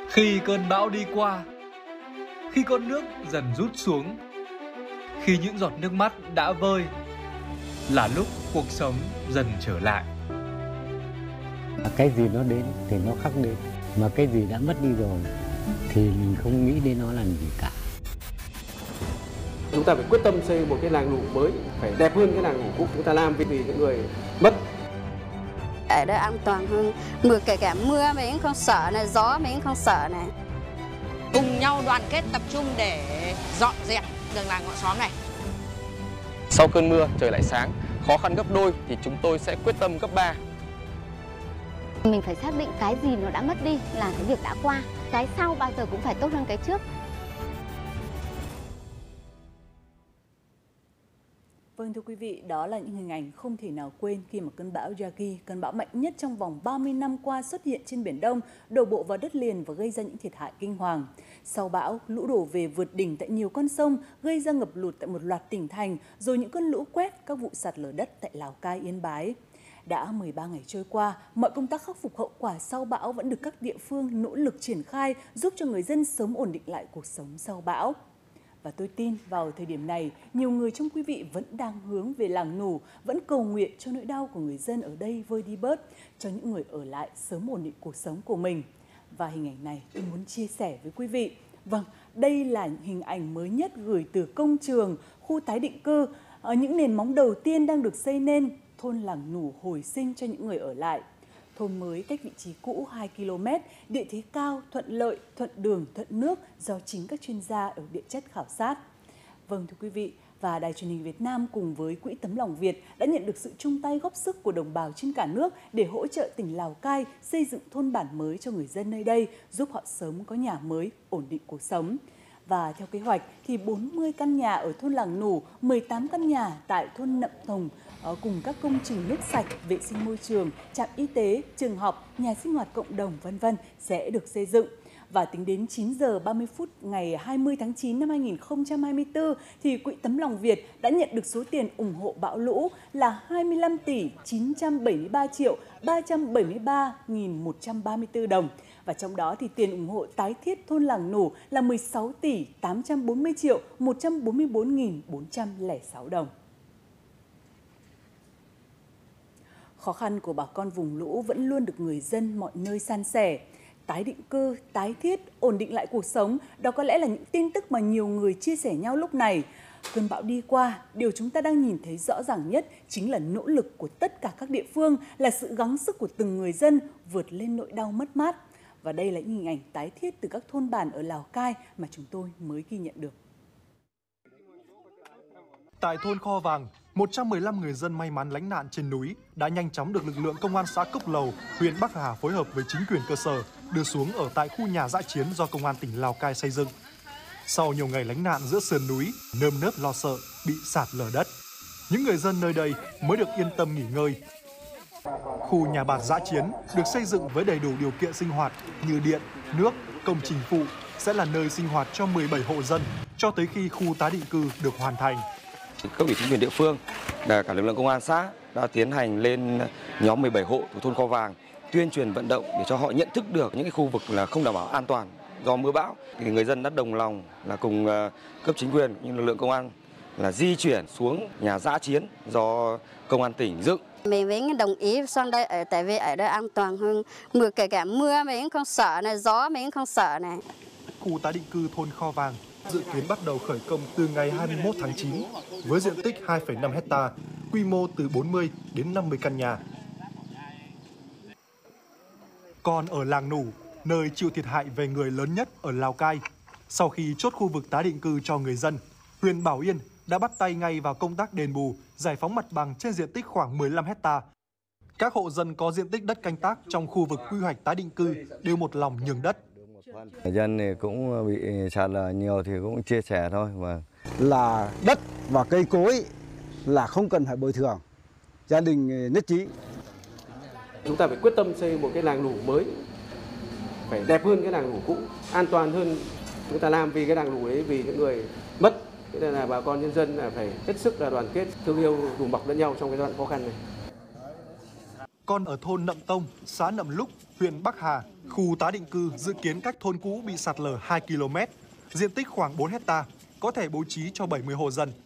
Khi cơn bão đi qua, khi con nước dần rút xuống, khi những giọt nước mắt đã vơi, là lúc cuộc sống dần trở lại. Cái gì nó đến thì nó khắc đến, mà cái gì đã mất đi rồi thì mình không nghĩ đến nó làm gì cả. Chúng ta phải quyết tâm xây một cái làng nủ mới, phải đẹp hơn cái làng nủ cũ. Chúng ta làm vì những người mất. Ở đây an toàn hơn, kể cả mưa mình cũng không sợ này, gió mình cũng không sợ này. Cùng nhau đoàn kết tập trung để dọn dẹp đường làng ngõ xóm này. Sau cơn mưa trời lại sáng, khó khăn gấp đôi thì chúng tôi sẽ quyết tâm gấp 3. Mình phải xác định cái gì nó đã mất đi là cái việc đã qua, cái sau bao giờ cũng phải tốt hơn cái trước. Vâng thưa quý vị, đó là những hình ảnh không thể nào quên khi mà cơn bão Yagi, cơn bão mạnh nhất trong vòng 30 năm qua xuất hiện trên Biển Đông, đổ bộ vào đất liền và gây ra những thiệt hại kinh hoàng. Sau bão, lũ đổ về vượt đỉnh tại nhiều con sông, gây ra ngập lụt tại một loạt tỉnh thành, rồi những cơn lũ quét, các vụ sạt lở đất tại Lào Cai, Yên Bái. Đã 13 ngày trôi qua, mọi công tác khắc phục hậu quả sau bão vẫn được các địa phương nỗ lực triển khai, giúp cho người dân sớm ổn định lại cuộc sống sau bão. Và tôi tin vào thời điểm này, nhiều người trong quý vị vẫn đang hướng về làng nủ, vẫn cầu nguyện cho nỗi đau của người dân ở đây vơi đi bớt, cho những người ở lại sớm ổn định cuộc sống của mình. Và hình ảnh này tôi muốn chia sẻ với quý vị. Vâng, đây là hình ảnh mới nhất gửi từ công trường, khu tái định cư, những nền móng đầu tiên đang được xây nên, thôn làng nủ hồi sinh cho những người ở lại. Thôn mới cách vị trí cũ 2 km, địa thế cao, thuận lợi, thuận đường, thuận nước do chính các chuyên gia ở địa chất khảo sát. Vâng thưa quý vị, và Đài Truyền hình Việt Nam cùng với Quỹ Tấm Lòng Việt đã nhận được sự chung tay góp sức của đồng bào trên cả nước để hỗ trợ tỉnh Lào Cai xây dựng thôn bản mới cho người dân nơi đây, giúp họ sớm có nhà mới, ổn định cuộc sống. Và theo kế hoạch thì 40 căn nhà ở thôn làng nủ, 18 căn nhà tại thôn Nậm Thồng cùng các công trình nước sạch, vệ sinh môi trường, trạm y tế, trường học, nhà sinh hoạt cộng đồng v.v. sẽ được xây dựng. Và tính đến 9 giờ 30 phút ngày 20 tháng 9 năm 2024 thì Quỹ Tấm Lòng Việt đã nhận được số tiền ủng hộ bão lũ là 25 tỷ 973 triệu 373.134 đồng. Và trong đó thì tiền ủng hộ tái thiết thôn làng nủ là 16 tỷ 840 triệu 144.406 đồng. Khó khăn của bà con vùng lũ vẫn luôn được người dân mọi nơi san sẻ. Tái định cư, tái thiết, ổn định lại cuộc sống, đó có lẽ là những tin tức mà nhiều người chia sẻ nhau lúc này. Cơn bão đi qua, điều chúng ta đang nhìn thấy rõ ràng nhất chính là nỗ lực của tất cả các địa phương, là sự gắng sức của từng người dân vượt lên nỗi đau mất mát. Và đây là những hình ảnh tái thiết từ các thôn bản ở Lào Cai mà chúng tôi mới ghi nhận được. Tại thôn Kho Vàng, 115 người dân may mắn lánh nạn trên núi đã nhanh chóng được lực lượng công an xã Cốc Lầu, huyện Bắc Hà phối hợp với chính quyền cơ sở đưa xuống ở tại khu nhà dã chiến do công an tỉnh Lào Cai xây dựng. Sau nhiều ngày lánh nạn giữa sườn núi, nơm nớp lo sợ bị sạt lở đất, những người dân nơi đây mới được yên tâm nghỉ ngơi. Khu nhà bạt dã chiến được xây dựng với đầy đủ điều kiện sinh hoạt như điện, nước, công trình phụ sẽ là nơi sinh hoạt cho 17 hộ dân cho tới khi khu tái định cư được hoàn thành. Cấp ủy chính quyền địa phương, cả lực lượng công an xã đã tiến hành lên nhóm 17 hộ của thôn Kho Vàng tuyên truyền vận động để cho họ nhận thức được những cái khu vực là không đảm bảo an toàn do mưa bão. Thì người dân đã đồng lòng là cùng cấp chính quyền như lực lượng công an là di chuyển xuống nhà dã chiến do công an tỉnh dựng. Mình vẫn đồng ý sang đây ở, tại vì ở đây an toàn hơn, kể cả mưa mình cũng không sợ này, gió mình cũng không sợ này. Khu tái định cư thôn Kho Vàng dự kiến bắt đầu khởi công từ ngày 21 tháng 9 với diện tích 2,5 hecta, quy mô từ 40 đến 50 căn nhà. Còn ở làng Nủ, nơi chịu thiệt hại về người lớn nhất ở Lào Cai, sau khi chốt khu vực tái định cư cho người dân, huyện Bảo Yên đã bắt tay ngay vào công tác đền bù, giải phóng mặt bằng trên diện tích khoảng 15 hecta. Các hộ dân có diện tích đất canh tác trong khu vực quy hoạch tái định cư đều một lòng nhường đất. Dân thì cũng bị sạt lở nhiều thì cũng chia sẻ thôi. Là đất và cây cối là không cần phải bồi thường. Gia đình nhất trí. Chúng ta phải quyết tâm xây một cái làng nủ mới, phải đẹp hơn cái làng nủ cũ, an toàn hơn. Chúng ta làm vì cái làng nủ đấy, vì những người mất. Thế nên là bà con nhân dân là phải hết sức là đoàn kết, thương yêu, đùm bọc lẫn nhau trong cái giai đoạn khó khăn này. Còn ở thôn Nậm Tông, xã Nậm Lúc, huyện Bắc Hà, khu tái định cư dự kiến cách thôn cũ bị sạt lở 2 km, diện tích khoảng 4 hecta, có thể bố trí cho 70 hộ dân.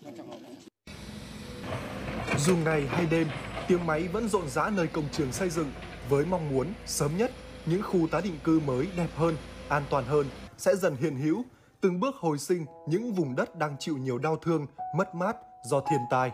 Dù ngày hay đêm, tiếng máy vẫn rộn rã nơi công trường xây dựng với mong muốn sớm nhất những khu tái định cư mới đẹp hơn, an toàn hơn sẽ dần hiện hữu, từng bước hồi sinh những vùng đất đang chịu nhiều đau thương, mất mát do thiên tai.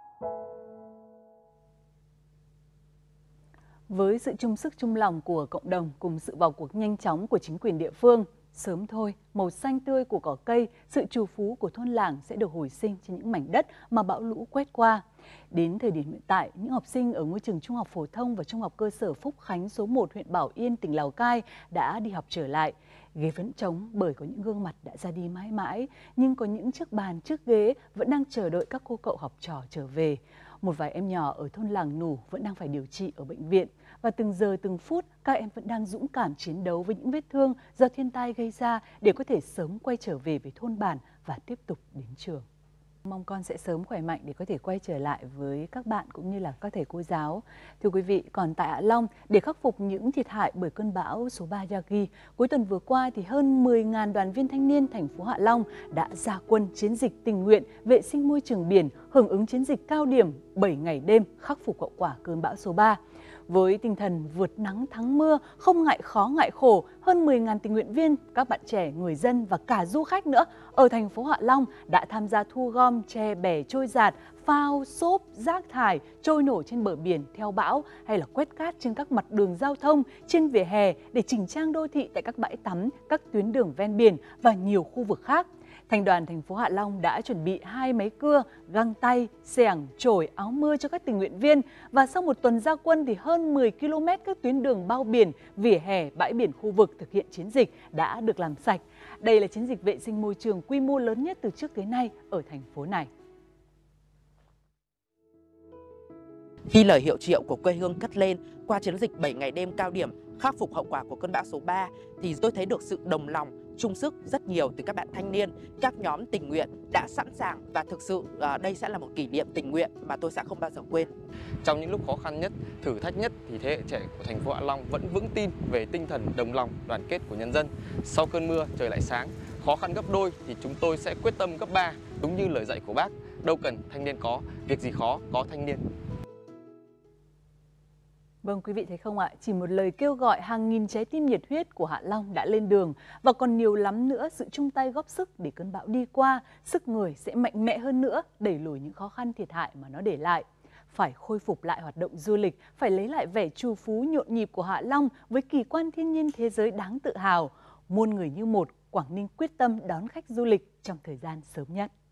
Với sự chung sức chung lòng của cộng đồng cùng sự vào cuộc nhanh chóng của chính quyền địa phương, sớm thôi, màu xanh tươi của cỏ cây, sự trù phú của thôn làng sẽ được hồi sinh trên những mảnh đất mà bão lũ quét qua. Đến thời điểm hiện tại, những học sinh ở ngôi trường trung học phổ thông và trung học cơ sở Phúc Khánh số 1 huyện Bảo Yên, tỉnh Lào Cai đã đi học trở lại. Ghế vẫn trống bởi có những gương mặt đã ra đi mãi mãi, nhưng có những chiếc bàn, chiếc ghế vẫn đang chờ đợi các cô cậu học trò trở về. Một vài em nhỏ ở thôn Làng Nủ vẫn đang phải điều trị ở bệnh viện. Và từng giờ từng phút, các em vẫn đang dũng cảm chiến đấu với những vết thương do thiên tai gây ra để có thể sớm quay trở về với thôn bản và tiếp tục đến trường. Mong con sẽ sớm khỏe mạnh để có thể quay trở lại với các bạn cũng như là các thầy cô giáo. Thưa quý vị, còn tại Hạ Long, để khắc phục những thiệt hại bởi cơn bão số 3 Yagi, cuối tuần vừa qua thì hơn 10.000 đoàn viên thanh niên thành phố Hạ Long đã ra quân chiến dịch tình nguyện vệ sinh môi trường biển, hưởng ứng chiến dịch cao điểm 7 ngày đêm khắc phục hậu quả cơn bão số 3. Với tinh thần vượt nắng thắng mưa, không ngại khó ngại khổ, hơn 10.000 tình nguyện viên, các bạn trẻ, người dân và cả du khách nữa ở thành phố Hạ Long đã tham gia thu gom tre bè trôi dạt, phao, xốp, rác thải trôi nổi trên bờ biển theo bão hay là quét cát trên các mặt đường giao thông, trên vỉa hè để chỉnh trang đô thị tại các bãi tắm, các tuyến đường ven biển và nhiều khu vực khác. Thành đoàn thành phố Hạ Long đã chuẩn bị 2 máy cưa, găng tay, xẻng, chổi, áo mưa cho các tình nguyện viên. Và sau một tuần ra quân thì hơn 10 km các tuyến đường bao biển, vỉa hè, bãi biển khu vực thực hiện chiến dịch đã được làm sạch. Đây là chiến dịch vệ sinh môi trường quy mô lớn nhất từ trước tới nay ở thành phố này. Khi lời hiệu triệu của quê hương cất lên qua chiến dịch 7 ngày đêm cao điểm khắc phục hậu quả của cơn bão số 3 thì tôi thấy được sự đồng lòng, chung sức rất nhiều từ các bạn thanh niên, các nhóm tình nguyện đã sẵn sàng và thực sự đây sẽ là một kỷ niệm tình nguyện mà tôi sẽ không bao giờ quên. Trong những lúc khó khăn nhất, thử thách nhất thì thế hệ trẻ của thành phố Hạ Long vẫn vững tin về tinh thần đồng lòng, đoàn kết của nhân dân. Sau cơn mưa trời lại sáng, khó khăn gấp đôi thì chúng tôi sẽ quyết tâm gấp 3, đúng như lời dạy của bác, đâu cần thanh niên có, việc gì khó có thanh niên. Vâng, quý vị thấy không ạ? Chỉ một lời kêu gọi hàng nghìn trái tim nhiệt huyết của Hạ Long đã lên đường và còn nhiều lắm nữa sự chung tay góp sức để cơn bão đi qua, sức người sẽ mạnh mẽ hơn nữa đẩy lùi những khó khăn thiệt hại mà nó để lại. Phải khôi phục lại hoạt động du lịch, phải lấy lại vẻ trù phú nhộn nhịp của Hạ Long với kỳ quan thiên nhiên thế giới đáng tự hào. Muôn người như một, Quảng Ninh quyết tâm đón khách du lịch trong thời gian sớm nhất.